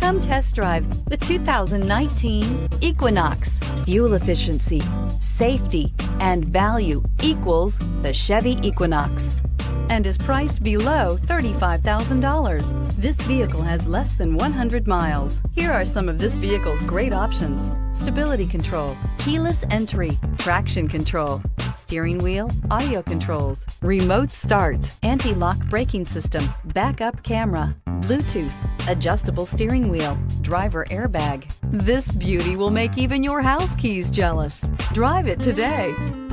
Come test drive the 2019 Equinox. Fuel efficiency, safety, and value equals the Chevy Equinox, and is priced below $35,000. This vehicle has less than 100 miles. Here are some of this vehicle's great options: stability control, keyless entry, traction control, steering wheel audio controls, remote start, anti-lock braking system, backup camera, Bluetooth, adjustable steering wheel, driver airbag. This beauty will make even your house keys jealous. Drive it today.